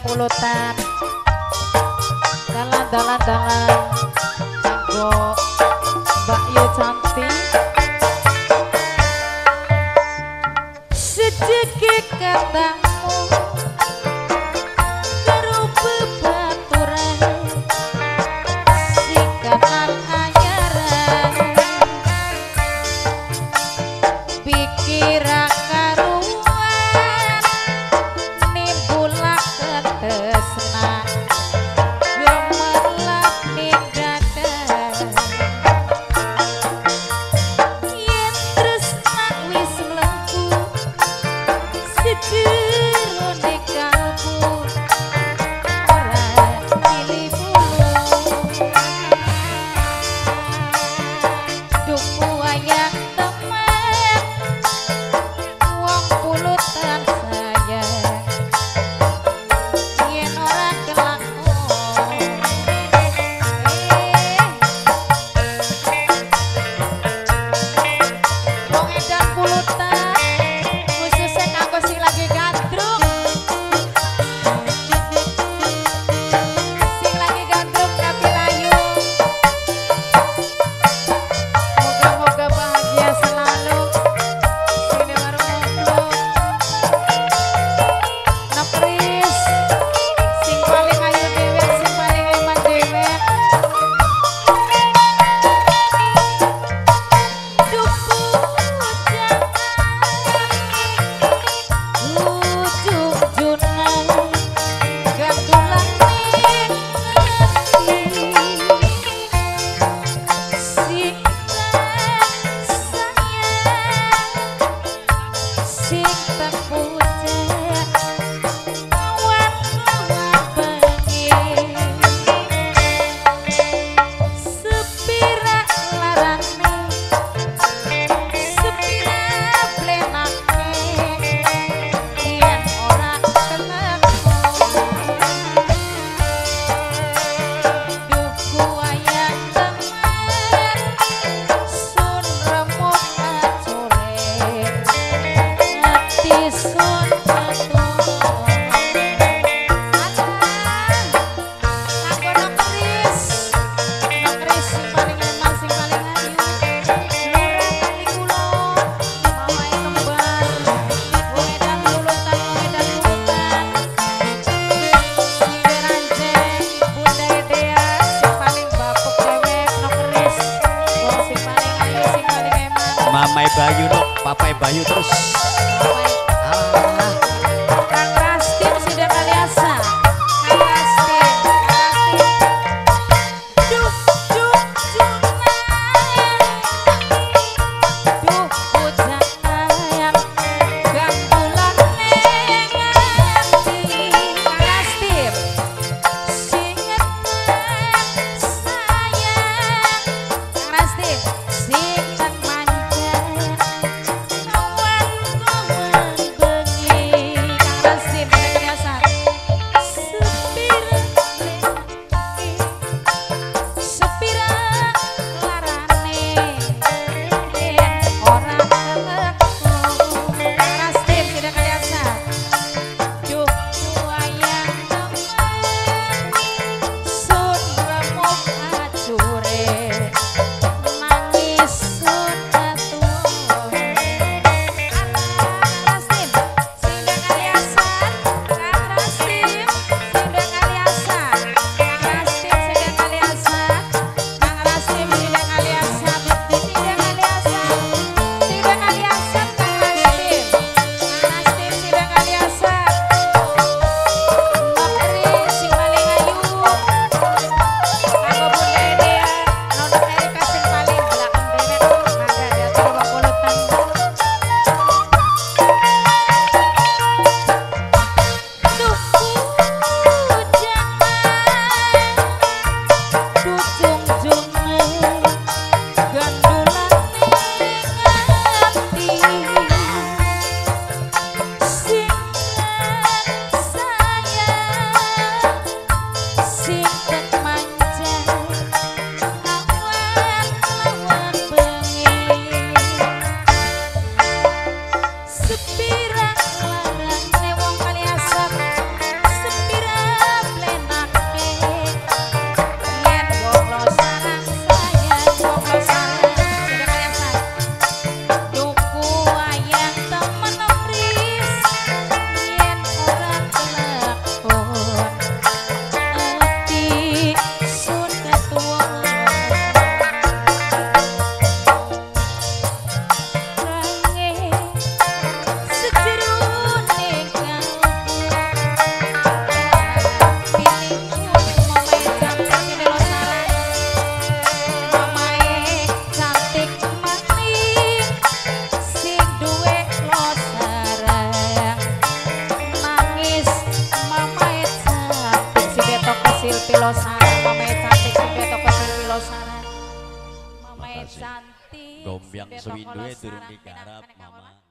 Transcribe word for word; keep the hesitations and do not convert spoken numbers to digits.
pulutan dalan dalan dalan kanggo Mbak Yu cantik sedikit katamu karo bebaturan singkatan anyaran pikiran karuan nimbulak ketresna gemerlap ning dada yen tresna wis mlebu sejero kalbu ora pilih bulu duku wayang temen wong pulutan sayang yen ora kelakon eh wong edan pulutan khususnya kanggo sing lagi gandrung sing lagi gandrung tapi layu moga-moga bahagia selalu sing warung ngobrol nepris sing paling ayu dewek sing paling eman dewek duku jangan ujung junang gandulan ning ati sing sayang sing terpucet awan-awan bengi sepira larane sepira blenake yen ora kelakon duku wayang temen sun remuk acole ati sun atur kanggo nokris nokris sing paling eman sing paling ayu lurah kali kulon mamae kembar wong edan pulutan wong edan pulutan sing ranjeng bunda Dea sing paling bapuk dewek nokris wong sing paling ayu sing paling eman Mamai Bayu nok, Papai Bayu terus. mamae Ah, Kang Rastim sudah kaliasa. Kang Rastim, Kang Rastim. Duh, duh, junayang. Duh, pujanayang. Gandulan ning ati. Kang Rastim. Sing eman sayang. Kang Rastim. Sing tan manja. Awan-awan bengi Losara, mamae cantik sing toko Silvi Losara. Mamae Makasih. cantik. Gombyang sing toko sewindoe Losara. durung digarap mama.